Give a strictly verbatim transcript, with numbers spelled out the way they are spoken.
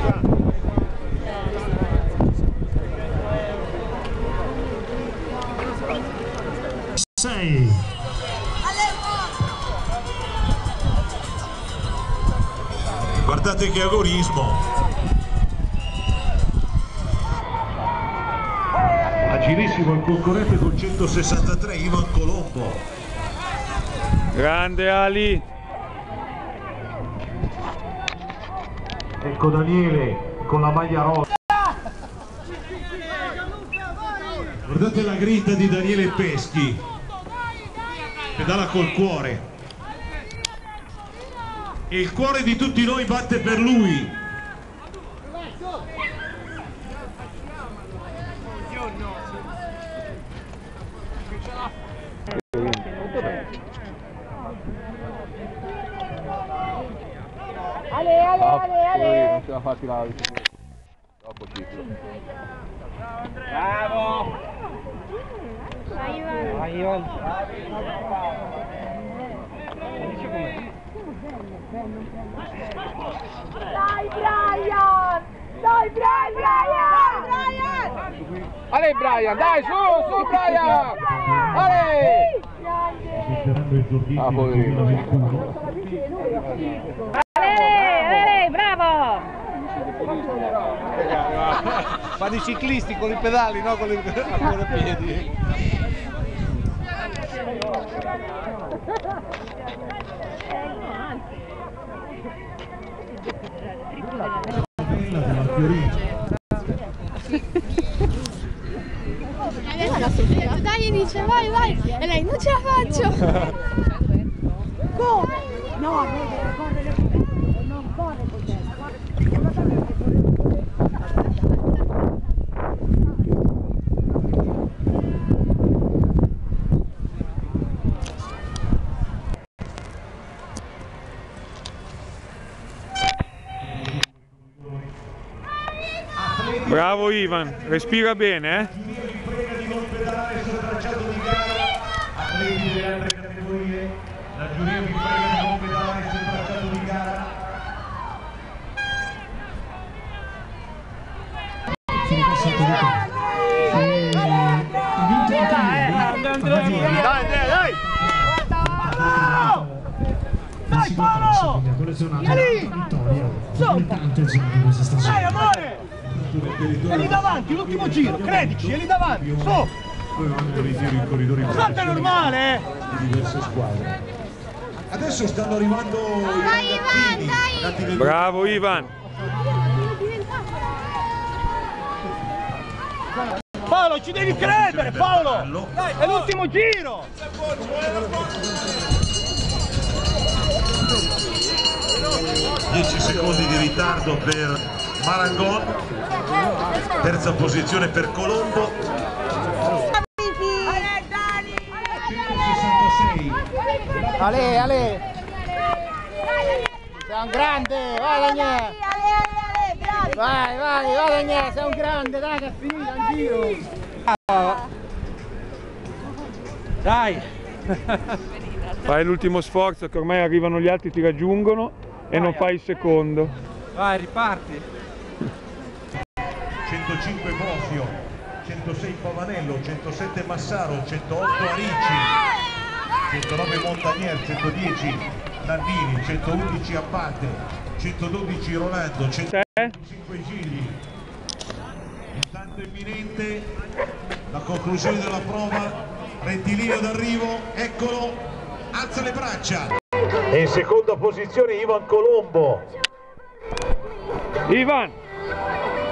sei. Guardate che agonismo. Agilissimo il concorrente con centosessantatré, Ivan Colombo. Grande Ali. Ecco Daniele con la maglia rossa. Guardate la grinta di Daniele Peschi. Pedala col cuore. E il cuore di tutti noi batte per lui. Ale, ale, ale, ale. Non ce la fatti la troppo piccolo. Bravo. Vai Ivan. Vai Ivan. Dai Brian! Dai Brian! Brian! Brian! Ale Brian, dai su, su Brian! Ale! Ah, poverino. Ale, Ale, bravo! Fanno i ciclisti con i pedali, no? Con i piedi. Dai, dice vai vai e lei non ce la faccio. Come? No, deve correre con te, non corre con te. Bravo Ivan, respira bene, eh? Prega di non pedalare sul tracciato di gara. Atleti delle altre categorie, la giuria vi prega di non pedalare sul tracciato di gara. Sono passato di qua. E ha vinto anche ieri. Dai, dai, dai! Dai Paolo! Ha collezionato una vittoria importante in questa stagione. Dai amore! È lì davanti, l'ultimo giro, credici, è lì davanti, su! Poi vanno i tiri in corridori Tanto è normale, eh! di diverse squadre. Adesso stanno arrivando i ragazzini, nati nel- Bravo Ivan. Paolo, ci devi credere, Paolo! È l'ultimo giro! dieci secondi di ritardo per Marangon, terza posizione per Colombo. centosessantasei. Ale, Ale! Sei un grande, vai Daniele! Vai, vai, vai Daniele, sei un grande, dai che è finita il giro! Dai! Fai l'ultimo sforzo che ormai arrivano gli altri, ti raggiungono e non fai il secondo. Vai, riparti! centocinque Bosio, centosei Pavanello, centosette Massaro, centootto Arici, centonove Montanier, centodieci Nannini, centoundici Abbate, centododici Rolando, centocinque Gigli. Intanto imminente la conclusione della prova, rettilineo d'arrivo, eccolo, alza le braccia. E in seconda posizione Ivan Colombo. Ivan!